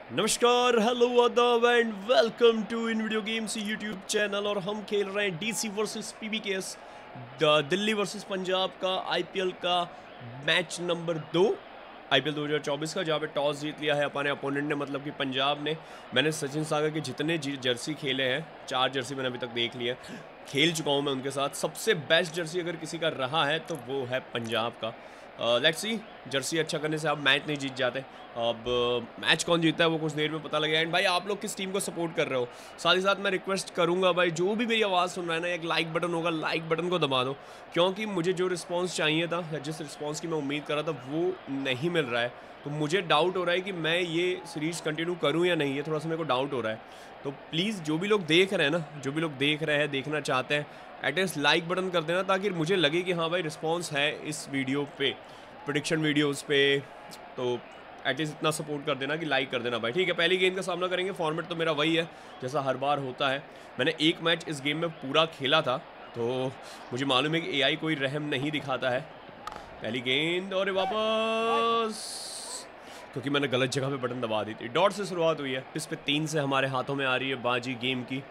नमस्कार, हेलो, आदाब and welcome to in video games YouTube channel. और हम खेल रहे हैं DC versus PBKS, Delhi versus Punjab का आईपीएल का मैच नंबर 2 आईपीएल 2024 का, जहाँ पे टॉस जीत लिया है अपने अपोनेंट ने, मतलब कि पंजाब ने। मैंने सचिन सागर के जितने जर्सी खेले हैं, 4 जर्सी मैंने अभी तक देख लिया, खेल चुका हूँ मैं उनके साथ। सबसे बेस्ट जर्सी अगर किसी का रहा है तो वो है पंजाब का। लेट्स सी, जर्सी अच्छा करने से आप मैच नहीं जीत जाते। अब मैच कौन जीतता है वो कुछ देर में पता लगेगा। एंड भाई, आप लोग किस टीम को सपोर्ट कर रहे हो, साथ ही साथ मैं रिक्वेस्ट करूंगा भाई, जो भी मेरी आवाज़ सुन रहा है ना, एक लाइक बटन होगा, लाइक बटन को दबा दो, क्योंकि मुझे जो रिस्पांस चाहिए था या जिस रिस्पांस की मैं उम्मीद कर रहा था वो नहीं मिल रहा है। तो मुझे डाउट हो रहा है कि मैं ये सीरीज़ कंटिन्यू करूँ या नहीं, ये थोड़ा सा मेरे को डाउट हो रहा है। तो प्लीज़ जो भी लोग देख रहे हैं ना, जो भी लोग देख रहे हैं, देखना चाहते हैं, एटलीस्ट लाइक बटन कर देना, ताकि मुझे लगे कि हाँ भाई रिस्पॉन्स है इस वीडियो पे, प्रेडिक्शन वीडियोस पे। तो एटलीस्ट इतना सपोर्ट कर देना कि लाइक कर देना भाई, ठीक है। पहली गेंद का सामना करेंगे। फॉर्मेट तो मेरा वही है जैसा हर बार होता है। मैंने एक मैच इस गेम में पूरा खेला था, तो मुझे मालूम है कि एआई कोई रहम नहीं दिखाता है। पहली गेंद और वापस, क्योंकि मैंने गलत जगह पे बटन दबा दी थी। डॉट से शुरुआत हुई है, इस पे 3 से हमारे हाथों में आ रही है बाजी गेम की।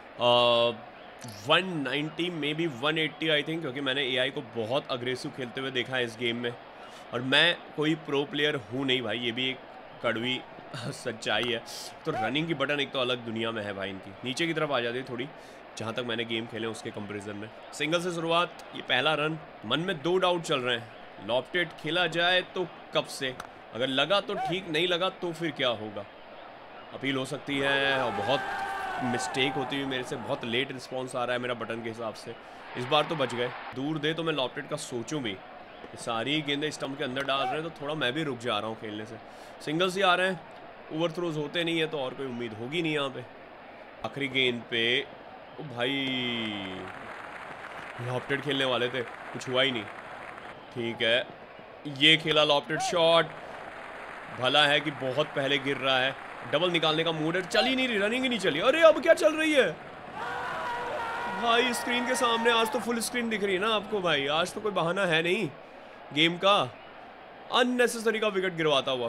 190 मे बी 180 आई थिंक, क्योंकि मैंने एआई को बहुत अग्रेसिव खेलते हुए देखा है इस गेम में। और मैं कोई प्रो प्लेयर हूँ नहीं भाई, ये भी एक कड़वी सच्चाई है। तो रनिंग की बटन एक तो अलग दुनिया में है भाई इनकी। नीचे की तरफ आ जाती है थोड़ी, जहाँ तक मैंने गेम खेले उसके कंपैरिजन में। सिंगल से शुरुआत, ये पहला रन। मन में 2 डाउट चल रहे हैं, लॉफ्टेड खेला जाए तो कब से, अगर लगा तो ठीक, नहीं लगा तो फिर क्या होगा। अपील हो सकती है, और बहुत मिस्टेक होती हुई मेरे से, बहुत लेट रिस्पॉन्स आ रहा है मेरा बटन के हिसाब से। इस बार तो बच गए। दूर दे तो मैं लॉफ्टेड का सोचूं भी। सारी गेंदें स्टंप के अंदर डाल रहे हैं, तो थोड़ा मैं भी रुक जा रहा हूँ खेलने से। सिंगल्स ही आ रहे हैं, ओवर थ्रोज होते नहीं है, तो और कोई उम्मीद होगी नहीं यहाँ पे। आखिरी गेंद पे ओ भाई, लॉफ्टेड खेलने वाले थे, कुछ हुआ ही नहीं। ठीक है, ये खेला लॉफ्टेड शॉट। भला है कि बहुत पहले गिर रहा है, डबल निकालने का मूड है। चल ही नहीं रही, रनिंग ही नहीं चली। अरे अब क्या चल रही है भाई स्क्रीन के सामने? आज तो फुल स्क्रीन दिख रही है ना आपको भाई, आज तो कोई बहाना है नहीं गेम का। अननेसेसरी का विकेट गिरवाता हुआ,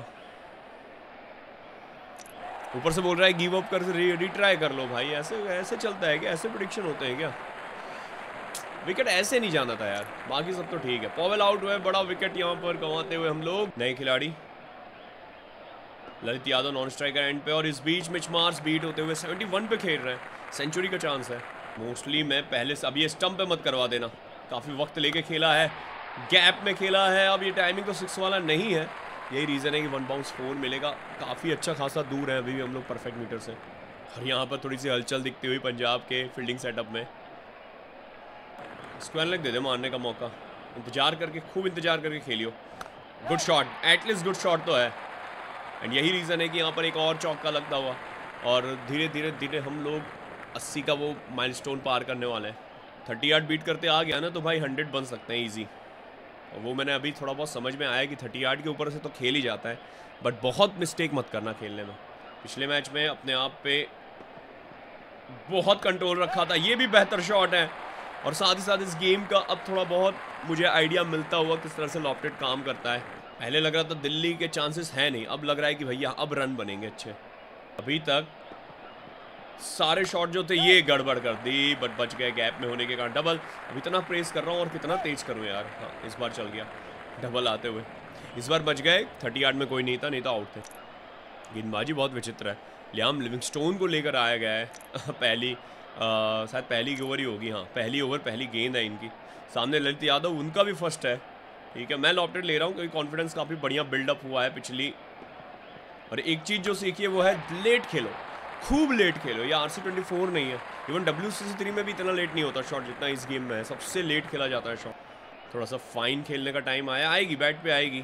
ऊपर से बोल रहा है गिव अप कर, रिट्राई कर लो भाई। ऐसे ऐसे चलता है क्या? ऐसे प्रेडिक्शन होते हैं क्या? विकेट ऐसे नहीं जाना था यार। बाकी सब तो ठीक है। पॉवेल आउट हुए, बड़ा विकेट यहाँ पर गंवाते हुए हम लोग। नए खिलाड़ी Lalit Yadav non striker end पे, और इस बीच मिच मार्स बीट होते हुए 71 पे खेल रहे हैं। सेंचुरी का चांस है मोस्टली। मैं पहले से, अब ये स्टंप पे मत करवा देना, काफ़ी वक्त लेके खेला है, गैप में खेला है। अब ये टाइमिंग तो 6 वाला नहीं है, यही रीज़न है कि 1 बाउंस 4 मिलेगा। काफ़ी अच्छा खासा दूर है अभी भी हम लोग परफेक्ट मीटर से। और यहाँ पर थोड़ी सी हलचल दिखती हुई पंजाब के फील्डिंग सेटअप में। स्क्वायर लेग दे दे मारने का मौका, इंतजार करके, खूब इंतजार करके खेलियो। Good shot, at least good shot तो है। एंड यही रीज़न है कि यहाँ पर एक और चौका लगता हुआ, और धीरे धीरे धीरे हम लोग 80 का वो माइलस्टोन पार करने वाले हैं। 38 बीट करते आ गया ना तो भाई 100 बन सकते हैं ईजी। और वो मैंने अभी थोड़ा बहुत समझ में आया कि 38 के ऊपर से तो खेल ही जाता है, बट बहुत मिस्टेक मत करना खेलने में। पिछले मैच में अपने आप पे बहुत कंट्रोल रखा था। ये भी बेहतर शॉट है, और साथ ही साथ इस गेम का अब थोड़ा बहुत मुझे आइडिया मिलता हुआ किस तरह से लॉफ्टेड काम करता है। पहले लग रहा था दिल्ली के चांसेस है नहीं, अब लग रहा है कि भैया अब रन बनेंगे अच्छे। अभी तक सारे शॉट जो थे ये गड़बड़ कर दी, बट बच गए गैप में होने के कारण। डबल, अब इतना प्रेस कर रहा हूँ और कितना तेज करूँ यार। हाँ, इस बार चल गया डबल आते हुए, इस बार बच गए। 38 में कोई नहीं था, नहीं तो आउट थे। गेंदबाजी बहुत विचित्र है। लियाम लिविंगस्टोन को लेकर आया गया है पहली शायद पहली ओवर ही होगी, हाँ पहली ओवर पहली गेंद है इनकी। सामने ललित यादव, उनका भी फर्स्ट है। ठीक है, मैं लॉफ्टेड ले रहा हूँ क्योंकि कॉन्फिडेंस काफ़ी बढ़िया बिल्डअप हुआ है पिछली। और एक चीज़ जो सीखिए वो है लेट खेलो, खूब लेट खेलो। ये RC24 नहीं है, इवन WCC3 में भी इतना लेट नहीं होता शॉट जितना इस गेम में है। सबसे लेट खेला जाता है शॉट। थोड़ा सा फाइन खेलने का टाइम आया, आएगी बैट पे आएगी।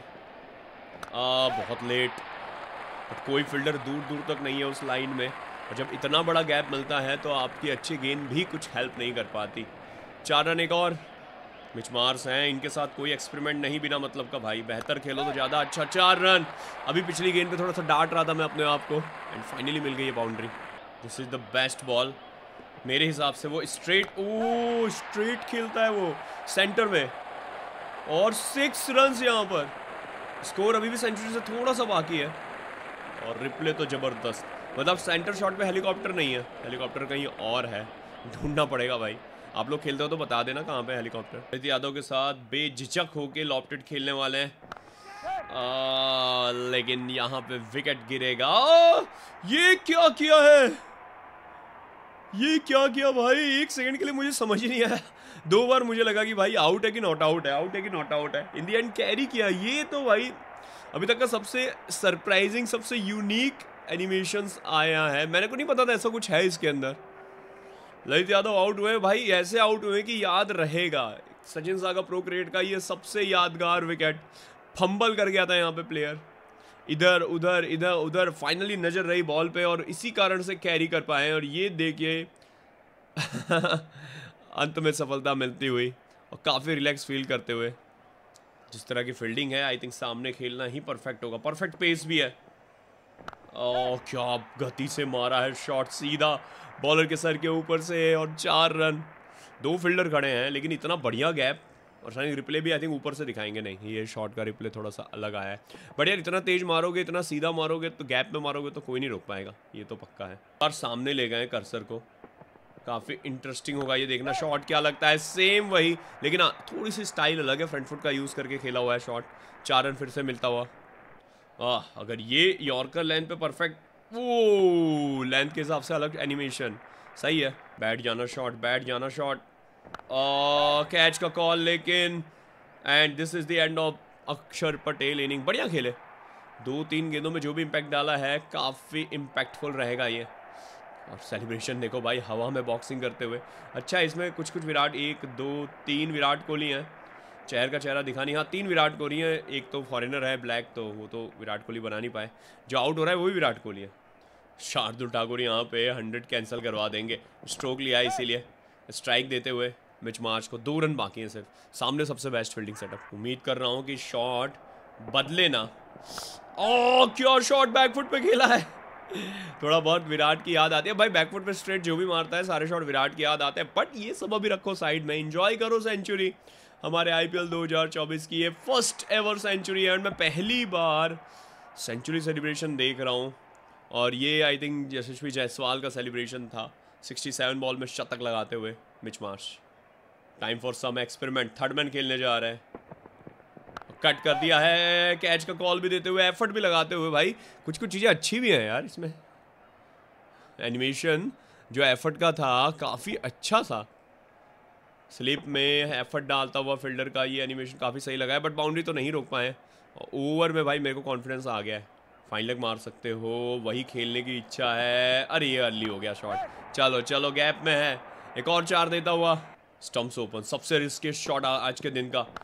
बहुत लेट, कोई फील्डर दूर दूर तक नहीं है उस लाइन में, और जब इतना बड़ा गैप मिलता है तो आपकी अच्छी गेंद भी कुछ हेल्प नहीं कर पाती। 4 रन एक और। मिच मार्स हैं, इनके साथ कोई एक्सपेरिमेंट नहीं बिना मतलब का भाई। बेहतर खेलो तो ज़्यादा अच्छा। 4 रन। अभी पिछली गेंद पे थोड़ा सा डांट रहा था मैं अपने आप को, एंड फाइनली मिल गई ये boundary. This is the best ball मेरे हिसाब से। वो स्ट्रेट, ओ स्ट्रेट खेलता है वो सेंटर में, और 6 रन यहाँ पर। स्कोर अभी भी सेंचुरी से थोड़ा सा बाकी है। और रिप्ले तो ज़बरदस्त, मतलब सेंटर शॉट पे हेलीकॉप्टर नहीं है, हेलीकॉप्टर कहीं और है, ढूंढना पड़ेगा भाई। आप लोग खेलते हो तो बता देना कहाँ पे हेलीकॉप्टर। रोहित यादव के साथ बेझिझक होके लॉफ्टेड खेलने वाले हैं, लेकिन यहाँ पे विकेट गिरेगा। ये क्या किया है, ये क्या किया भाई, एक सेकंड के लिए मुझे समझ ही नहीं आया। 2 बार मुझे लगा कि भाई आउट है कि नॉट आउट है, आउट है कि नॉट आउट है। इन दी एंड कैरी किया। ये तो भाई अभी तक का सबसे सरप्राइजिंग, सबसे यूनिक एनिमेशंस आया है। मैंने को नहीं पता था ऐसा कुछ है इसके अंदर। ललित यादव आउट हुए भाई, ऐसे आउट हुए कि याद रहेगा। सचिन सागा प्रो क्रिकेट का ये सबसे यादगार विकेट, फंबल कर गया था यहाँ पे प्लेयर, इधर उधर इधर उधर, फाइनली नजर रही बॉल पे और इसी कारण से कैरी कर पाए। और ये देखिए अंत में सफलता मिलती हुई और काफ़ी रिलैक्स फील करते हुए। जिस तरह की फील्डिंग है, आई थिंक सामने खेलना ही परफेक्ट होगा। परफेक्ट पेस भी है। और क्या गति से मारा है शॉट, सीधा बॉलर के सर के ऊपर से, और 4 रन। 2 फील्डर खड़े हैं लेकिन इतना बढ़िया गैप। और शायद रिप्ले भी आई थिंक ऊपर से दिखाएंगे, नहीं ये शॉट का रिप्ले थोड़ा सा अलग आया है। बट यार इतना तेज मारोगे, इतना सीधा मारोगे, तो गैप में मारोगे तो कोई नहीं रोक पाएगा, ये तो पक्का है। और सामने ले गए कर्सर को, काफ़ी इंटरेस्टिंग होगा ये देखना शॉट क्या लगता है। सेम वही, लेकिन हाँ थोड़ी सी स्टाइल अलग है, फ्रंट फुट का यूज़ करके खेला हुआ है शॉट। 4 रन फिर से मिलता हुआ। अगर ये यॉर्कर लेंथ पे परफेक्ट, वो लेंथ के हिसाब से अलग एनिमेशन, सही है। बैठ जाना शॉट, बैठ जाना शॉट, कैच का कॉल, लेकिन and this is the end of Akshar Patel inning. बढ़िया खेले, 2-3 गेंदों में जो भी इम्पैक्ट डाला है काफ़ी इम्पैक्टफुल रहेगा ये। और सेलिब्रेशन देखो भाई, हवा में बॉक्सिंग करते हुए। अच्छा इसमें कुछ विराट, 1 2 3 विराट कोहली हैं। चेहर का चेहरा दिखा नहीं, हाँ 3 विराट कोहली हैं। एक तो फॉरेनर है ब्लैक, तो वो तो विराट कोहली बना नहीं पाए। जो आउट हो रहा है वो भी विराट कोहली है। शार्दुल ठाकुर यहाँ पे 100 कैंसिल करवा देंगे, स्ट्रोक लिया है इसीलिए। स्ट्राइक देते हुए मिच मार्च को, 2 रन बाकी हैं सिर्फ। सामने सबसे बेस्ट फील्डिंग सेटअप। उम्मीद कर रहा हूँ कि शॉट बदले ना। क्या शॉट बैकफुट पे खेला है। थोड़ा बहुत विराट की याद आती है भाई, बैकफुट पे स्ट्रेट जो भी मारता है सारे शॉट विराट की याद आते हैं। बट ये सब अभी रखो साइड में, एंजॉय करो सेंचुरी। हमारे IPL 2024 की ये फर्स्ट एवर सेंचुरी है, और मैं पहली बार सेंचुरी सेलिब्रेशन देख रहा हूँ। और ये आई थिंक यशस्वी जायसवाल का सेलिब्रेशन था, 67 बॉल में शतक लगाते हुए Mitch Marsh. Time for some experiment, third man खेलने जा रहे हैं। कट कर दिया है, कैच का कॉल भी देते हुए, एफर्ट भी लगाते हुए। भाई कुछ कुछ चीज़ें अच्छी भी हैं यार इसमें। एनिमेशन जो एफर्ट का था काफ़ी अच्छा था। स्लिप में एफर्ट डालता हुआ फील्डर का ये एनिमेशन काफ़ी सही लगा है, बट बाउंड्री तो नहीं रोक पाए। ओवर में भाई मेरे को कॉन्फिडेंस आ गया है, फाइन लेग मार सकते हो, वही खेलने की इच्छा है। अरे ये अर्ली हो गया शॉट। चलो चलो गैप में है, एक और 4 देता हुआ। स्टम्प्स ओपन, सबसे रिस्की शॉट आज के दिन का।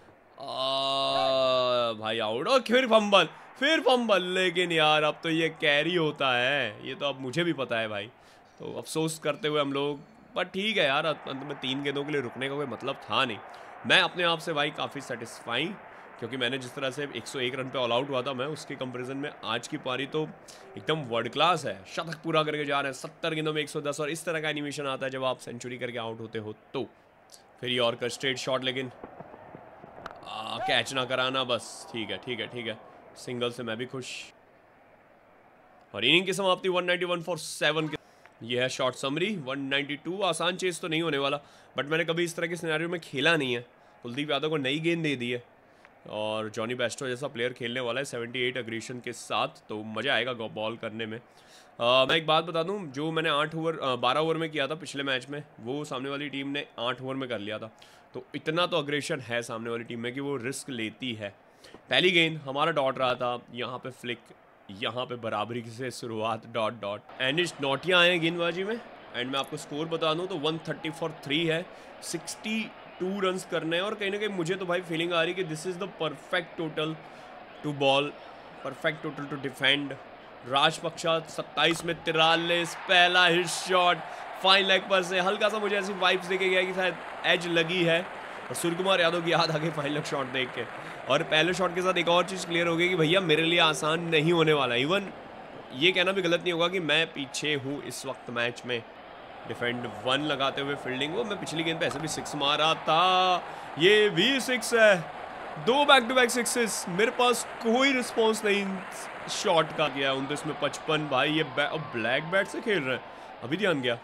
भाई आउट, और फिर फंबल। लेकिन यार अब तो ये कैरी होता है, ये तो अब मुझे भी पता है भाई। तो अफसोस करते हुए हम लोग, पर ठीक है यार, अंत में 3 गेंदों के लिए रुकने का कोई मतलब था नहीं। मैं अपने आप से भाई काफ़ी सेटिस्फाई, क्योंकि मैंने जिस तरह से 101 रन पे ऑल आउट हुआ था मैं, उसके कंपैरिजन में आज की पारी तो एकदम वर्ल्ड क्लास है। शतक पूरा करके जा रहे हैं, 70 गेंदों में 110, और इस तरह का एनिमेशन आता है जब आप सेंचुरी करके आउट होते हो तो। फिर यॉर्कर स्ट्रेट शॉट, लेकिन कैच ना कराना, बस ठीक है। सिंगल से मैं भी खुश। और इनिंग की समाप्ति 191 फॉर 7 के। ये है शॉर्ट समरी। 192 आसान चेस तो नहीं होने वाला, बट मैंने कभी इस तरह के सिनेरियो में खेला नहीं है। कुलदीप यादव को नई गेंद दे दी है, और जॉनी बेस्टो जैसा प्लेयर खेलने वाला है 78 अग्रेशन के साथ, तो मज़ा आएगा बॉल करने में। मैं एक बात बता दूं, जो मैंने 12 ओवर में किया था पिछले मैच में, वो सामने वाली टीम ने 8 ओवर में कर लिया था। तो इतना तो अग्रेशन है सामने वाली टीम में कि वो रिस्क लेती है। पहली गेंद हमारा डॉट रहा था, यहाँ पे फ्लिक, यहाँ पे बराबरी से शुरुआत, डॉट। एंड नोटियाँ आए हैं गेंदबाजी में। एंड मैं आपको स्कोर बता दूं तो 130 फॉर 3 है, 62 रन करने हैं। और कहीं ना कहीं मुझे तो भाई फीलिंग आ रही है कि this is the perfect total to ball, perfect total to defend. Rajapaksa 27 में 43, पहला हिट शॉट फाइन लेग पर से, हल्का सा मुझे ऐसी वाइब्स देके गया कि शायद एज लगी है। और सूर्यकुमार यादव की याद आ गई फाइन लेग शॉट देख के। और पहले शॉट के साथ एक और चीज़ क्लियर हो गई कि भैया मेरे लिए आसान नहीं होने वाला। इवन ये कहना भी गलत नहीं होगा कि मैं पीछे हूँ इस वक्त मैच में। डिफेंड 1 लगाते हुए फील्डिंग, वो मैं पिछली गेंद पे ऐसे भी 6 मारा था, ये भी 6 है। 2 बैक टू बैक सिक्सेस, मेरे पास कोई रिस्पॉन्स नहीं शॉट का। गया 29 में 55 भाई, ये ब्लैक बैट से खेल रहे हैं, अभी ध्यान गया।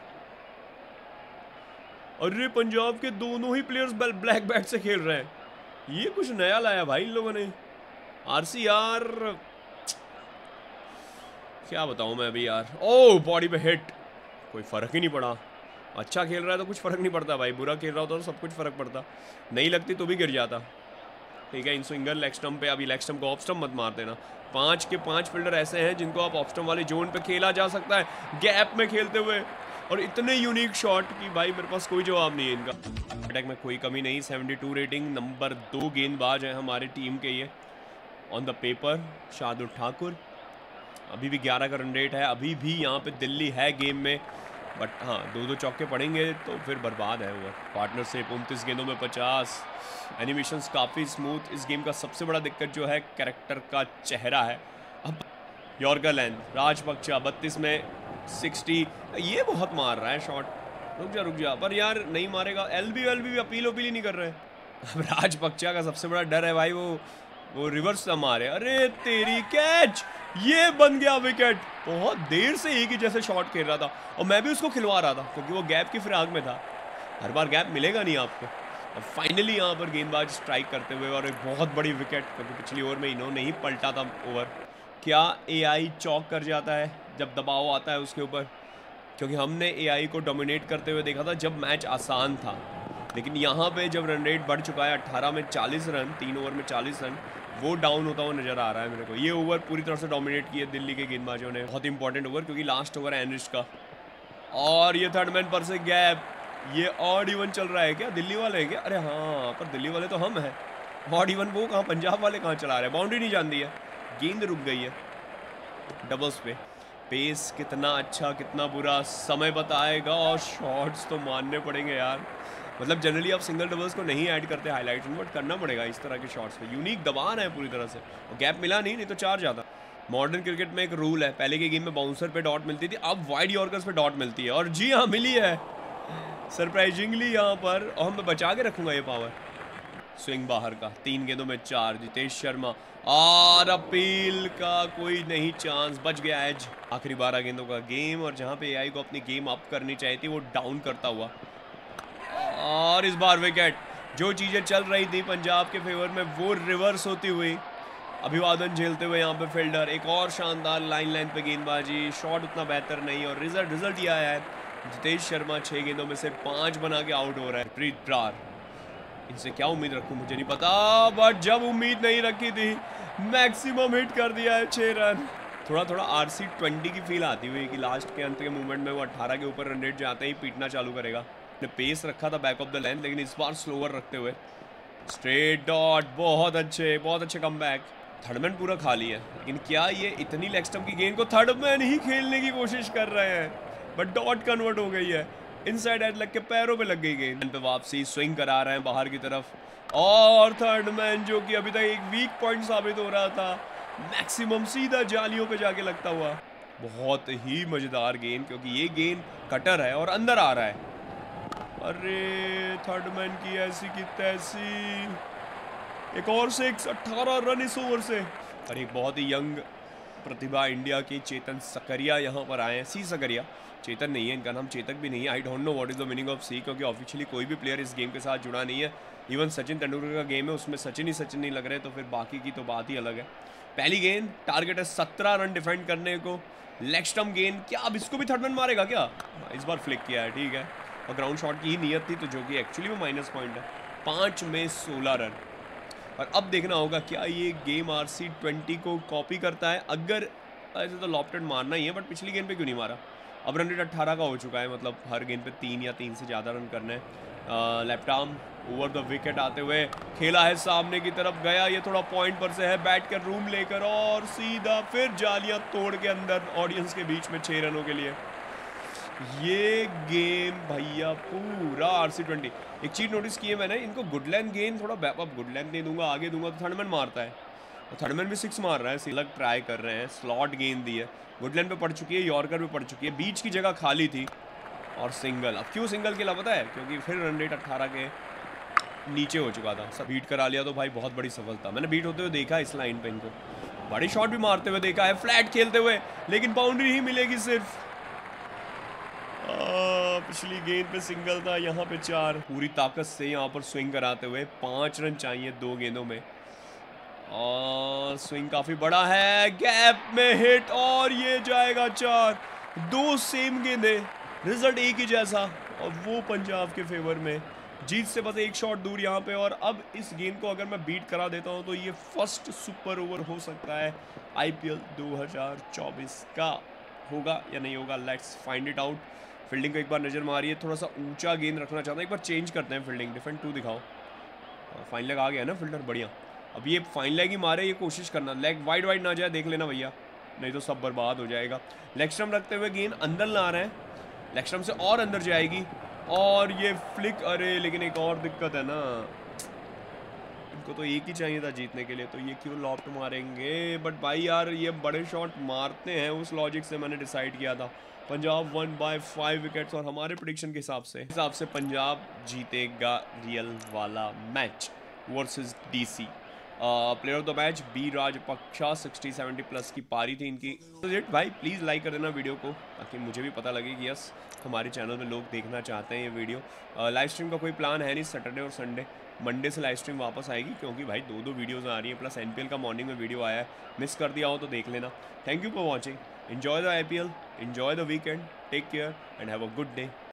अरे पंजाब के दोनों ही प्लेयर्स ब्लैक बैट से खेल रहे हैं, ये कुछ नया लाया भाई इन लोगों ने। आरसी यार क्या बताऊं मैं अभी यार। ओ बॉडी पे हिट, कोई फर्क ही नहीं पड़ा। अच्छा खेल रहा है तो कुछ फर्क नहीं पड़ता भाई, बुरा खेल रहा होता तो सब कुछ फर्क पड़ता, नहीं लगती तो भी गिर जाता। ठीक है, इन स्विंगर लेग स्टंप पे, अभी लेग स्टंप को ऑफ स्टंप मत मार देना। 5 के 5 फील्डर ऐसे हैं जिनको आप ऑफ स्टंप वाले जोन पे खेला जा सकता है, गैप में खेलते हुए, और इतने यूनिक शॉट कि भाई मेरे पास कोई जवाब नहीं है इनका। अटैक में कोई कमी नहीं, 72 रेटिंग, नंबर 2 गेंदबाज है हमारी टीम के ये on the paper, Shardul Thakur. अभी भी 11 का रन रेट है, अभी भी यहाँ पे दिल्ली है गेम में, बट हाँ 2-2 चौके पड़ेंगे तो फिर बर्बाद है वो। पार्टनरशिप 29 गेंदों में 50, एनिमेशंस काफ़ी स्मूथ। इस गेम का सबसे बड़ा दिक्कत जो है कैरेक्टर का चेहरा है। अब यॉर्कर लेंथ, राजपक्षा 32 में 60, ये बहुत मार रहा है शॉट, रुक जा पर यार नहीं मारेगा। एलबी भी अपील नहीं कर रहे। अब राजपक्षा का सबसे बड़ा डर है भाई वो रिवर्स ना मारे। अरे तेरी कैच, ये बन गया विकेट। बहुत देर से एक ही जैसे शॉट खेल रहा था और मैं भी उसको खिलवा रहा था क्योंकि वो गैप की फिराक में था। हर बार गैप मिलेगा नहीं आपको। और फाइनली यहाँ पर गेंदबाज स्ट्राइक करते हुए, और एक बहुत बड़ी विकेट, क्योंकि पिछली ओवर में इन्होंने ही पलटा था ओवर। क्या एआई चौक कर जाता है जब दबाव आता है उसके ऊपर? क्योंकि हमने एआई को डोमिनेट करते हुए देखा था जब मैच आसान था, लेकिन यहाँ पे जब रन रेट बढ़ चुका है 18 में 40 रन, 3 ओवर में 40 रन, वो डाउन होता हुआ नजर आ रहा है मेरे को। ये ओवर पूरी तरह से डोमिनेट किया दिल्ली के गेंदबाजों ने। बहुत इंपॉर्टेंट ओवर क्योंकि लास्ट ओवर है एनरिच का। और ये थर्ड मैन पर से गैप, ये ऑड इवन चल रहा है क्या? दिल्ली वाले हैं क्या? अरे हाँ, पर दिल्ली वाले तो हम हैं। ऑड इवन वो कहाँ, पंजाब वाले कहाँ चला रहे हैं? बाउंड्री नहीं जान दी है, गेंद रुक गई है डबल्स पे। पेस कितना अच्छा कितना बुरा समय बताएगा, और शॉट्स तो मानने पड़ेंगे यार। मतलब जनरली आप सिंगल डबल्स को नहीं ऐड करते हाईलाइट्स में, बट करना पड़ेगा इस तरह के शॉट्स पे। यूनिक दबा रहे हैं पूरी तरह से, और गैप मिला नहीं तो 4 जाता। मॉडर्न क्रिकेट में एक रूल है, पहले के गेम में बाउंसर पे डॉट मिलती थी, अब वाइड यॉर्कर्स पे डॉट मिलती है, और जी हाँ मिली है सरप्राइजिंगली यहाँ पर। और मैं बचा के रखूंगा ये पावर। स्विंग बाहर का, 3 गेंदों में 4, जितेश शर्मा, और अपील का कोई नहीं चांस, बच गया एज। आखिरी 12 गेंदों का गेम, और जहाँ पे एआई को अपनी गेम अप करनी चाहिए थी वो डाउन करता हुआ, और इस बार विकेट। जो चीज़ें चल रही थी पंजाब के फेवर में वो रिवर्स होती हुई। अभिवादन झेलते हुए यहाँ पे फील्डर, एक और शानदार लाइन पे गेंदबाजी, शॉट उतना बेहतर नहीं, और रिजल्ट यह आया है। जितेश शर्मा 6 गेंदों में से 5 बना के आउट हो रहा है। प्रीत ब्रार, इनसे क्या उम्मीद रखूं मुझे नहीं पता, बट जब उम्मीद नहीं रखी थी मैक्सिमम हिट कर दिया है 6 रन। थोड़ा RC 20 की फील आती हुई कि लास्ट के अंत के मूवमेंट में वो 18 के ऊपर रन रेट जाते ही पीटना चालू करेगा। ने पेस रखा था बैक ऑफ द लेंथ, लेकिन इस बार स्लोअर रखते हुए स्ट्रेट डॉट, बहुत अच्छे कमबैक। थर्डमैन पूरा खाली है, लेकिन क्या ये इतनी लेग स्टंप की गेंद को थर्डमैन ही खेलने की कोशिश कर रहे हैं, बट डॉट कन्वर्ट हो गई है। इनसाइड एज लग के पैरों पे लग गई गेंद पे। वापसी स्विंग करा रहे हैं बाहर की तरफ, और थर्डमैन जो कि अभी तक एक वीक पॉइंट साबित हो रहा था, मैक्सिमम सीधा जालियों पे जाके लगता हुआ। बहुत ही मजेदार गेंद, क्योंकि ये गेंद कटर है और अंदर आ रहा है। अरे थर्डमैन की ऐसी की तैसी, एक और 6, 18 रन इस ओवर से। और एक बहुत ही यंग प्रतिभा इंडिया की चेतन सकरिया यहाँ पर आए हैं। सी सकरिया, चेतन नहीं है इनका नाम, चेतक भी नहीं है। I don't know what is the meaning of C, क्योंकि ऑफिशियली कोई भी प्लेयर इस गेम के साथ जुड़ा नहीं है। इवन सचिन तेंदुलकर का गेम है, उसमें सचिन ही नहीं लग रहे, तो फिर बाकी की तो बात ही अलग है। पहली गेंद, टारगेट है 17 रन डिफेंड करने को। लेग स्टंप गेंद, क्या अब इसको भी थर्डमैन मारेगा क्या? इस बार फ्लिक किया है, ठीक है, और ग्राउंड शॉट की ही नियत थी, तो जो कि एक्चुअली में माइनस पॉइंट है। 5 में 16 रन। और अब देखना होगा क्या ये गेम RC 20 को कॉपी करता है। अगर ऐसे तो लॉफ्टेड मारना ही है, बट पिछली गेंद पे क्यों नहीं मारा? अब रन रेट 18 का हो चुका है, मतलब हर गेंद पे 3 या 3 से ज़्यादा रन करना है। Left arm over the wicket आते हुए खेला है सामने की तरफ, गया ये थोड़ा पॉइंट पर से है, बैट कर रूम लेकर और सीधा फिर जालियां तोड़ के अंदर ऑडियंस के बीच में 6 रनों के लिए। ये गेम भैया पूरा RC 20। एक चीज़ नोटिस की है मैंने, इनको गुड लेंथ गेंद थोड़ा बैकअप, गुड लेंथ नहीं दूंगा आगे दूंगा तो थर्डमैन मारता है, और थर्डमैन भी 6 मार रहा है। अलग ट्राई कर रहे हैं, स्लॉट गेंद दी है, गुड लेंथ पे पड़ चुकी है, यॉर्कर पे पड़ चुकी है, बीच की जगह खाली थी, और सिंगल। अब क्यों सिंगल खेला पता है? क्योंकि फिर रन रेट 18 के नीचे हो चुका था। सब बीट करा लिया तो भाई बहुत बड़ी सफलता। मैंने बीट होते हुए देखा इस लाइन पे इनको, बड़ी शॉट भी मारते हुए देखा है, फ्लैट खेलते हुए, लेकिन बाउंड्री ही मिलेगी सिर्फ। पिछली गेंद पे सिंगल था, यहाँ पे 4। पूरी ताकत से यहाँ पर स्विंग कराते हुए 5 रन चाहिए 2 गेंदों में, और स्विंग काफी बड़ा है, गैप में हिट, और ये जाएगा 4। 2 सेम गेंदें, रिजल्ट एक ही जैसा, और वो पंजाब के फेवर में। जीत से बस 1 शॉट दूर यहाँ पे। और अब इस गेंद को अगर मैं बीट करा देता हूँ तो ये फर्स्ट सुपर ओवर हो सकता है IPL 2024 का। होगा या नहीं होगा, let's find it out. Fielding को एक बार नज़र मारिए, थोड़ा सा ऊंचा गेंद रखना चाहता हूँ, एक बार चेंज करते हैं फील्डिंग। डिफेंड 2 दिखाओ। फाइन लेग आ गया ना फील्डर, बढ़िया। अब ये फाइन लेग ही मारे, ये कोशिश करना, लेग वाइड वाइड ना जाए, देख लेना भैया, नहीं तो सब बर्बाद हो जाएगा। लेग स्टंप रखते हुए गेंद अंदर ला रहे हैं, लेग स्टंप से और अंदर जाएगी, और ये फ्लिक। अरे लेकिन एक और दिक्कत है ना, इनको तो एक ही चाहिए था जीतने के लिए, तो ये क्यों लॉफ्ट मारेंगे। बट भाई यार ये बड़े शॉट मारते हैं, उस लॉजिक से मैंने डिसाइड किया था। पंजाब वन बाय 5 विकेट्स, और हमारे प्रेडिक्शन के हिसाब से पंजाब जीतेगा रियल वाला match versus DC। Player of the match B Rajapaksa, 60-70 plus की पारी थी इनकी। तो भाई प्लीज़ लाइक कर देना वीडियो को, ताकि मुझे भी पता लगे कि यस हमारे चैनल में लोग देखना चाहते हैं ये वीडियो। लाइव स्ट्रीम का कोई प्लान है नहीं, सैटरडे और संडे। मंडे से लाइव स्ट्रीम वापस आएगी, क्योंकि भाई 2 वीडियोज़ आ रही हैं, प्लस NPL का मॉर्निंग में वीडियो आया है, मिस कर दिया हो तो देख लेना। Thank you for watching, enjoy the IPL, enjoy the weekend, take care and have a good day.